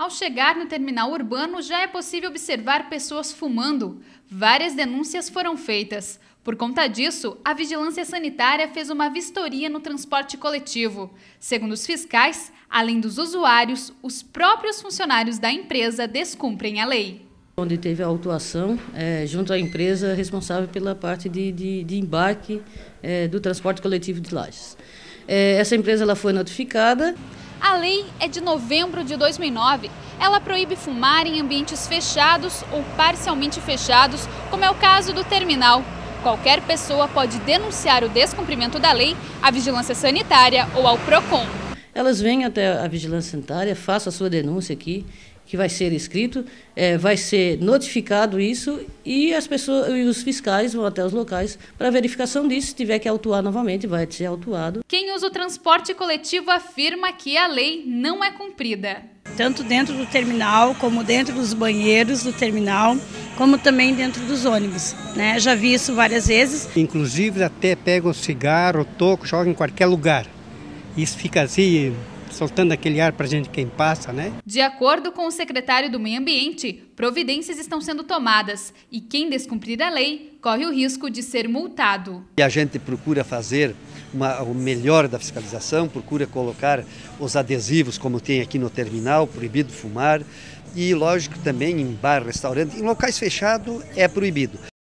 Ao chegar no terminal urbano, já é possível observar pessoas fumando. Várias denúncias foram feitas. Por conta disso, a Vigilância Sanitária fez uma vistoria no transporte coletivo. Segundo os fiscais, além dos usuários, os próprios funcionários da empresa descumprem a lei. Onde teve a autuação junto à empresa responsável pela parte de embarque do transporte coletivo de Lages. Essa empresa ela foi notificada. A lei é de novembro de 2009. Ela proíbe fumar em ambientes fechados ou parcialmente fechados, como é o caso do terminal. Qualquer pessoa pode denunciar o descumprimento da lei à Vigilância Sanitária ou ao PROCON. Elas vêm até a Vigilância Sanitária, façam a sua denúncia aqui, que vai ser escrito, vai ser notificado isso e as pessoas e os fiscais vão até os locais para verificação disso. Se tiver que autuar novamente, vai ser autuado. Quem usa o transporte coletivo afirma que a lei não é cumprida. Tanto dentro do terminal, como dentro dos banheiros do terminal, como também dentro dos ônibus, né? Já vi isso várias vezes. Inclusive até pegam cigarro, toco, jogam em qualquer lugar. Isso fica assim, soltando aquele ar para a gente quem passa, né? De acordo com o secretário do Meio Ambiente, providências estão sendo tomadas e quem descumprir a lei corre o risco de ser multado. E a gente procura fazer o melhor da fiscalização, procura colocar os adesivos como tem aqui no terminal, proibido fumar, e lógico também em bar, restaurante, em locais fechados é proibido.